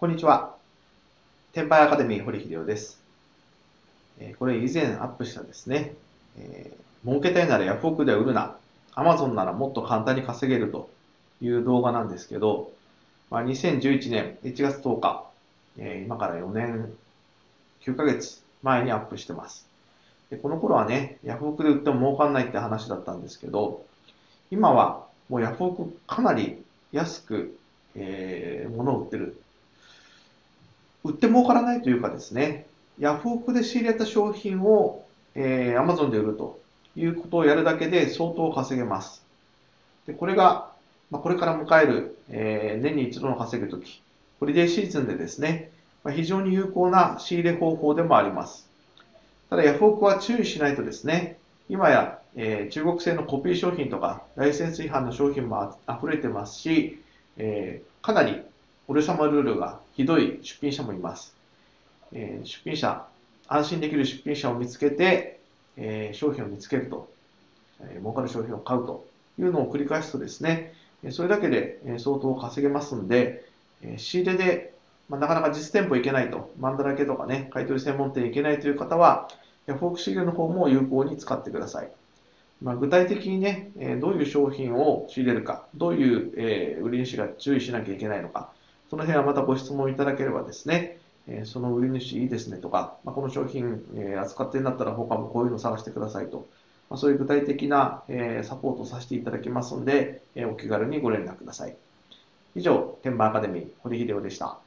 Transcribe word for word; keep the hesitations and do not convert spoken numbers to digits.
こんにちは。転売アカデミー堀秀夫です。これ以前アップしたですね、えー、儲けたいならヤフオクでは売るな、Amazon ならもっと簡単に稼げるという動画なんですけど、まあ、にせんじゅういちねんいちがつとおか、えー、今からよねんきゅうかげつまえにアップしてます。でこの頃はね、ヤフオクで売っても儲かんないって話だったんですけど、今はもうヤフオクかなり安く、えー、物を売ってる。売って儲からないというかですね、ヤフオクで仕入れた商品を、えー、Amazon で売るということをやるだけで相当稼げます。でこれが、まあ、これから迎える、えー、年に一度の稼ぐとき、ホリデーシーズンでですね、まあ、非常に有効な仕入れ方法でもあります。ただヤフオクは注意しないとですね、今や、えー、中国製のコピー商品とかライセンス違反の商品も溢れてますし、えー、かなり俺様ルールがひどい出品者もいます。えー、出品者、安心できる出品者を見つけて、えー、商品を見つけると、えー、儲かる商品を買うというのを繰り返すとですね、それだけで相当稼げますんで、仕入れで、まあ、なかなか実店舗行けないと、マンダラケとかね、買取専門店行けないという方は、ヤフオク仕入れの方も有効に使ってください。まあ、具体的にね、どういう商品を仕入れるか、どういう売り主が注意しなきゃいけないのか、その辺はまたご質問いただければですね、その売り主いいですねとか、この商品扱ってんだったら他もこういうの探してくださいと、そういう具体的なサポートをさせていただきますので、お気軽にご連絡ください。以上、天満アカデミー、堀秀夫でした。